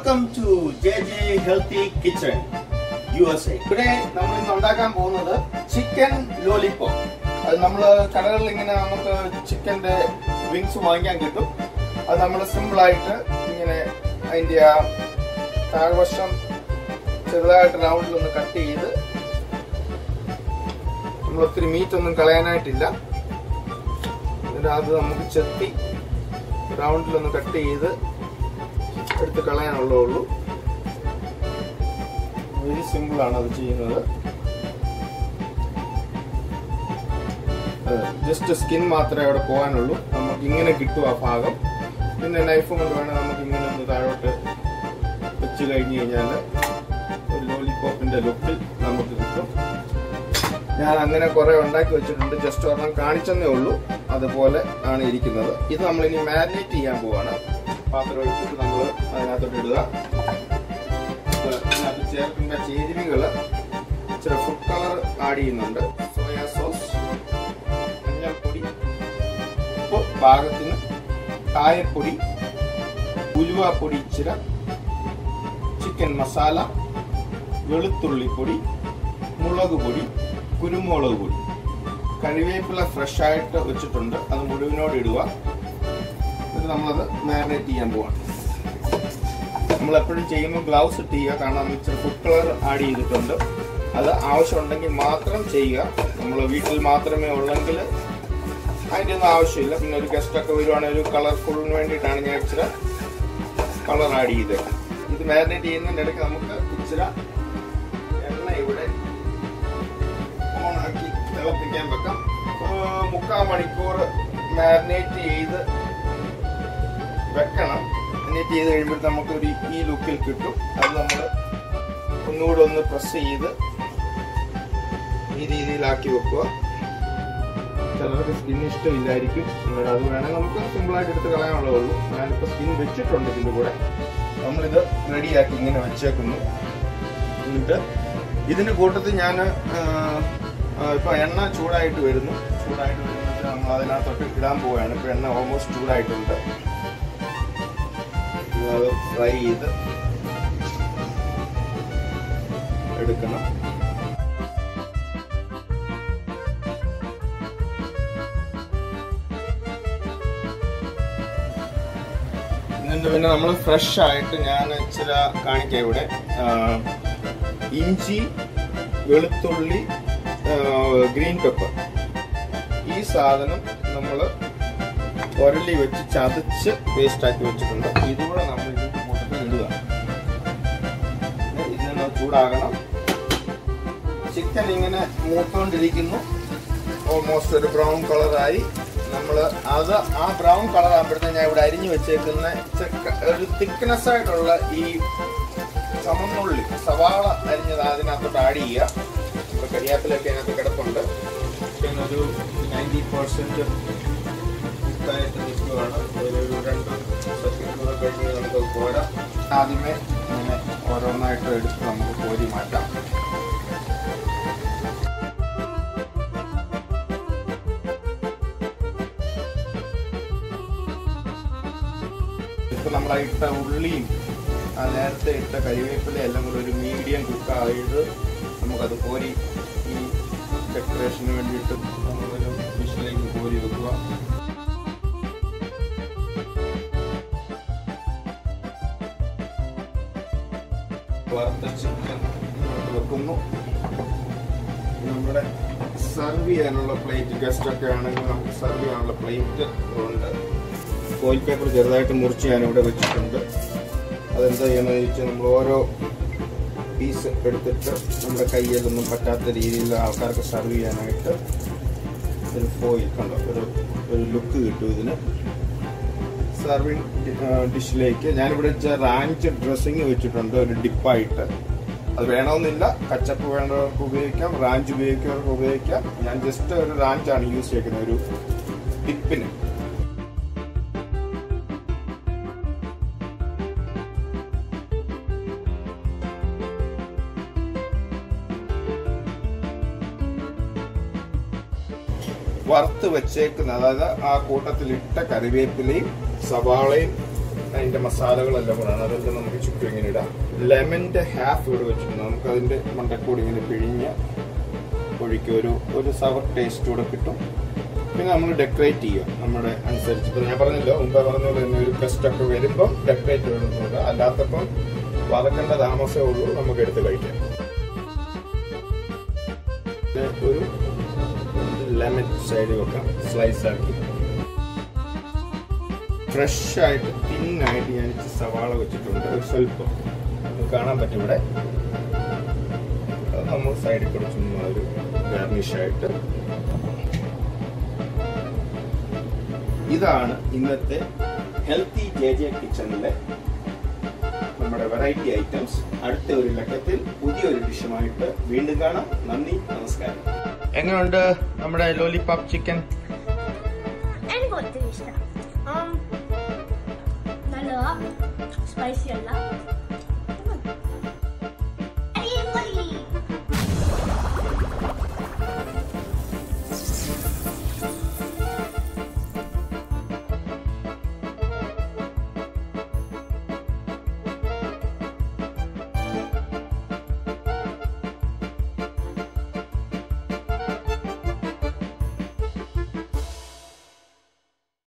Welcome to JJ Healthy Kitchen USA. Today നമ്മൾ ഇന്ന് ഉണ്ടാക്കാൻ പോകുന്നത് ചിക്കൻ ലോലിപോപ്പ്. അത് നമ്മൾ കടകളിൽ ഇങ്ങനെ നമുക്ക് ചിക്കന്റെ വിങ്സ് വാങ്ങിക്കാൻ കിട്ടും. അത് നമ്മൾ സിമ്പിൾ ആയിട്ട് ഇങ്ങനെ അതിന്റെ താഴ്വശം ചെറുതായിട്ട് റൗണ്ടിൽ ഒന്ന് കട്ട് ചെയ്ത്, നമ്മൾ ഒത്തിരി മീറ്റ് ഒന്നും കളയാനായിട്ടില്ല, അത് നമുക്ക് ചെത്തി റൗണ്ടിലൊന്ന് കട്ട് ചെയ്ത് എടുത്ത് കളയാനുള്ളൂ. വെരി സിമ്പിൾ ആണ് അത് ചെയ്യുന്നത്. ജസ്റ്റ് സ്കിൻ മാത്രമേ അവിടെ പോകാനുള്ളൂ. നമുക്ക് ഇങ്ങനെ കിട്ടും ആ ഭാഗം. പിന്നെ നൈഫ് കൊണ്ട് വേണം നമുക്ക് ഇങ്ങനെ ഒന്ന് താഴോട്ട് വെച്ച് കഴിഞ്ഞ് കഴിഞ്ഞാൽ ഒരു ലോലിപോപ്പിന്റെ ലുക്കിൽ നമുക്ക് കിട്ടും. ഞാൻ അങ്ങനെ കുറെ ഉണ്ടാക്കി വെച്ചിട്ടുണ്ട്, ജസ്റ്റ് ഒരെണ്ണം കാണിച്ചെന്നേ ഉള്ളൂ. അതുപോലെ ആണ് ഇരിക്കുന്നത്. ഇത് നമ്മളിനി മാരിനേറ്റ് ചെയ്യാൻ പോവാണ്. പാത്രം എടുത്തിട്ട് നമ്മൾ അതിനകത്തോട്ട് ഇടുക. അതിനകത്ത് ചേർക്കുന്ന ചേരുവകൾ ഇച്ചിരി ഫുഡ് കളർ ആഡ് ചെയ്യുന്നുണ്ട്. സോയാ സോസ്, മഞ്ഞൾപ്പൊടി, ഉപ്പ് പാകത്തിന്, കായപ്പൊടി, ഉലുവാപ്പൊടി ഇച്ചിരി, ചിക്കൻ മസാല, വെളുത്തുള്ളിപ്പൊടി, മുളക് പൊടി, കുരുമുളക് പൊടി, കറിവേപ്പില ഫ്രഷ് ആയിട്ട് വെച്ചിട്ടുണ്ട്, അത് മുഴുവനോട് ഇടുക. എന്നിട്ട് നമ്മളത് മാരിനേറ്റ് ചെയ്യാൻ പോവാണ്. നമ്മൾ എപ്പോഴും ചെയ്യുമ്പോൾ ഗ്ലൗസ് ഇട്ട് ചെയ്യുക, കാരണം നമ്മൾ ഇച്ചിരി ഫുഡ് കളർ ആഡ് ചെയ്തിട്ടുണ്ട്. അത് ആവശ്യമുണ്ടെങ്കിൽ മാത്രം ചെയ്യുക. നമ്മൾ വീട്ടിൽ മാത്രമേ ഉള്ളെങ്കിൽ അതിൻ്റെ ഒന്നും ആവശ്യമില്ല. പിന്നെ ഒരു ഗസ്റ്റൊക്കെ വരുവാണെങ്കിൽ ഒരു കളർഫുള്ളിന് വേണ്ടിയിട്ടാണ് ഞാൻ ഇച്ചിരി കളർ ആഡ് ചെയ്തത്. ഇത് മാരിനേറ്റ് ചെയ്യുന്നതിൻ്റെ ഇടയ്ക്ക് നമുക്ക് ഇച്ചിരി എണ്ണ ഇവിടെ ഓണാക്കി തിളപ്പിക്കാൻ വെക്കാം. 3/4 മണിക്കൂർ മാരിനേറ്റ് ചെയ്ത് വെക്കണം. മാരിനേറ്റ് ചെയ്ത് കഴിയുമ്പോൾ നമുക്കൊരു ഈ ലുക്കിൽ കിട്ടും. അത് നമ്മൾ ഒന്നുകൂടെ ഒന്ന് പ്രസ് ചെയ്ത് ഈ രീതിയിലാക്കി വെക്കുക. ചിലർക്ക് സ്കിൻ ഇഷ്ടമില്ലായിരിക്കും, അത് വേണമെങ്കിൽ നമുക്ക് സിമ്പിളായിട്ട് എടുത്ത് കളയാനുള്ളൂ. ഞാനിപ്പോൾ സ്കിൻ വെച്ചിട്ടുണ്ട്. ഇതിൻ്റെ കൂടെ നമ്മളിത് റെഡിയാക്കി ഇങ്ങനെ വെച്ചേക്കുന്നു. എന്നിട്ട് ഇതിൻ്റെ കൂട്ടത്തിൽ ഞാൻ ഇപ്പോൾ എണ്ണ ചൂടായിട്ട് വരുന്നു. നമ്മൾ അതിനകത്തോട്ട് ഇടാൻ പോവുകയാണ്. ഇപ്പോൾ എണ്ണ ഓൾമോസ്റ്റ് ചൂടായിട്ടുണ്ട്. അത് ഫ്രൈ ചെയ്ത് എടുക്കണം. എന്നിട്ട് പിന്നെ നമ്മൾ ഫ്രഷ് ആയിട്ട് ഞാൻ ഇച്ചിരി കാണിക്കാം. ഇവിടെ ഇഞ്ചി, വെളുത്തുള്ളി, ഗ്രീൻ പെപ്പർ, ഈ സാധനം നമ്മൾ ഉരലി വെച്ച് ചതച്ച് പേസ്റ്റ് ആക്കി വെച്ചിട്ടുണ്ട്. ഇതുകൂടെ നമ്മൾ ഇതിന്റെ കൂട്ടത്തിൽ ഇടുക. ഇതിനെ ചൂടാകണം. ചിക്കൻ ഇങ്ങനെ മൂത്തോണ്ടിരിക്കുന്നു. ഓൾമോസ്റ്റ് ഒരു ബ്രൗൺ കളറായി. നമ്മൾ അത് ആ ബ്രൗൺ കളർ ആകുമ്പോഴത്തേക്ക് ഞാൻ ഇവിടെ അരിഞ്ഞു വെച്ചേക്കുന്ന ഒരു തിക്നെസ് ആയിട്ടുള്ള ഈ ചുമന്നുള്ളി, സവാള അരിഞ്ഞത് അതിനകത്തോട്ട് ആഡ് ചെയ്യുക. നമ്മുടെ കരിയാപ്പിലൊക്കെ അതിനകത്ത് കിടപ്പുണ്ട്. പിന്നെ ഒരു 90% കുക്കായിട്ട് നിൽക്കുകയാണ്. ഒരു 2 സെക്കൻഡ് കഴിഞ്ഞ് നമുക്ക് പോരാ. ആദ്യമേ ഇങ്ങനെ ഓരോന്നായിട്ട് എടുത്ത് നമുക്ക് കോരി മാറ്റാം. ഇപ്പം നമ്മൾ ഇട്ട ഉള്ളിയും നേരത്തെ ഇട്ട കരിവേപ്പില എല്ലാം കൂടെ ഒരു മീഡിയം കുക്കായിട്ട് നമുക്കത് കോരി ഈ ഡെക്കറേഷന് വേണ്ടിയിട്ട് നമ്മളൊരു ഡിഷിലേക്ക് കോരി വെക്കുക. വറുത്ത ചിക്കൻ വെക്കുന്നു. നമ്മുടെ സെർവ് ചെയ്യാനുള്ള പ്ലേറ്റ്, ഗസ്റ്റൊക്കെ ആണെങ്കിൽ നമുക്ക് സെർവ് ചെയ്യാനുള്ള പ്ലേറ്റ് ഉണ്ട്. ഫോയിൽ പേപ്പർ ചെറുതായിട്ട് മുറിച്ച് ഞാനിവിടെ വെച്ചിട്ടുണ്ട്. അതെന്താ ചെയ്യണമെന്ന് ചോദിച്ചാൽ നമ്മൾ ഓരോ പീസ് എടുത്തിട്ട് നമ്മുടെ കയ്യിലൊന്നും പറ്റാത്ത രീതിയിൽ ആൾക്കാർക്ക് സെർവ് ചെയ്യാനായിട്ട് ഒരു ഫോയിൽ കണ്ടോ ഒരു ലുക്ക് കിട്ടും. ഇതിന് സെർവിങ് ഡിഷിലേക്ക് ഞാനിവിടെ റാഞ്ച് ഡ്രസ്സിങ് വെച്ചിട്ടുണ്ട്, ഒരു ഡിപ്പായിട്ട്. അത് വേണമെന്നില്ല, കച്ചപ്പ് വേണ്ടവർക്ക് ഉപയോഗിക്കാം, റാഞ്ച് ഉപയോഗിക്കുന്നവർക്ക് ഉപയോഗിക്കാം. ഞാൻ ജസ്റ്റ് ഒരു റാഞ്ചാണ് യൂസ് ചെയ്യുന്നത്, ഒരു ഡിപ്പിന്. വറുത്ത് വെച്ചേക്കുന്ന, അതായത് ആ കൂട്ടത്തിലിട്ട കറിവേപ്പിലയും സവാളയും അതിന്റെ മസാലകളെല്ലാം കൂടാണ്. അതെല്ലാം നമുക്ക് ചുറ്റും ഇങ്ങനെ ഇടാം. ലെമന്റെ ഹാഫ് ഇവിടെ വെച്ചിട്ടുണ്ട്. നമുക്ക് അതിന്റെ മണ്ടക്കൂടി ഇങ്ങനെ പിഴിഞ്ഞ് ഒഴിക്കും. ഒരു സവർ ടേസ്റ്റ് കൂടെ കിട്ടും. പിന്നെ നമ്മൾ ഡെക്കറേറ്റ് ചെയ്യുക നമ്മുടെ അനുസരിച്ച്. ഇപ്പൊ ഞാൻ പറഞ്ഞല്ലോ, മുമ്പ് പറഞ്ഞ പോലെ തന്നെ ഒരു ഗസ്റ്റ് ഒക്കെ വരുമ്പം ഡെക്കറേറ്റ് ചെയ്യുന്നുണ്ട്. അല്ലാത്തപ്പം വറക്കേണ്ട താമസമേ ഉള്ളൂ, നമുക്ക് എടുത്ത് കഴിക്കാം. ഒരു ലെമൺ സൈഡ് വെക്കാം, സ്ലൈസ് ആക്കി. ഫ്രഷ് ആയിട്ട് തിന്നായിട്ട് ഞാൻ സവാള വെച്ചിട്ടുണ്ട്. ഒരു സ്വല്പം കാണാൻ പറ്റും ഇവിടെ. അത് നമ്മൾ സൈഡിൽ കുറച്ച് ഒരു ഗാർണിഷായിട്ട്. ഇതാണ് ഇന്നത്തെ ഹെൽത്തി JJ കിച്ചണിലെ നമ്മുടെ വെറൈറ്റി ഐറ്റംസ്. അടുത്ത ഒരു ലക്കത്തിൽ പുതിയൊരു ഡിഷുമായിട്ട് വീണ്ടും കാണാം. നന്ദി, നമസ്കാരം. എങ്ങനെയുണ്ട് നമ്മുടെ ലോലിപോപ്പ് ചിക്കൻ? എനിക്ക് ഒത്തിരി ഇഷ്ടം. നല്ല സ്പൈസി അല്ല.